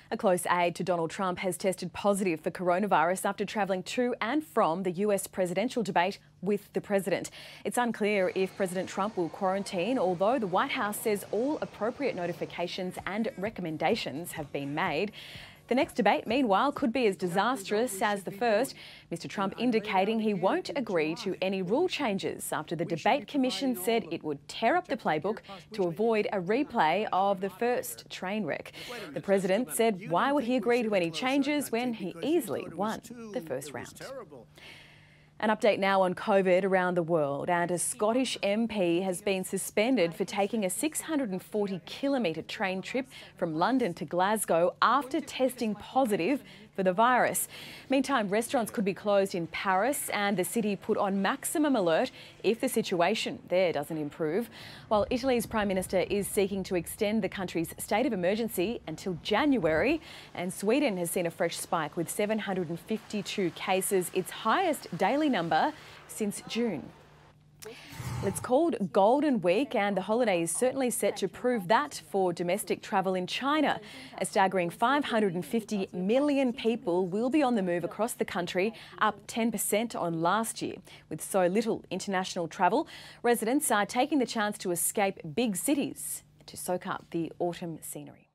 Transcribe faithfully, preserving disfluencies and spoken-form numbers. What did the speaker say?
A close aide to Donald Trump has tested positive for coronavirus after travelling to and from the U S presidential debate with the president. It's unclear if President Trump will quarantine, although the White House says all appropriate notifications and recommendations have been made. The next debate, meanwhile, could be as disastrous as the first, Mister Trump indicating he won't agree to any rule changes after the debate commission said it would tear up the playbook to avoid a replay of the first train wreck. The president said why would he agree to any changes when he easily won the first round. An update now on COVID around the world, and a Scottish M P has been suspended for taking a six hundred forty kilometre train trip from London to Glasgow after testing positive for the virus. Meantime, restaurants could be closed in Paris and the city put on maximum alert if the situation there doesn't improve. While Italy's Prime Minister is seeking to extend the country's state of emergency until January, and Sweden has seen a fresh spike with seven hundred fifty-two cases, its highest daily number since June. It's called Golden Week, and the holiday is certainly set to prove that for domestic travel in China. A staggering five hundred fifty million people will be on the move across the country, up ten percent on last year. With so little international travel, residents are taking the chance to escape big cities to soak up the autumn scenery.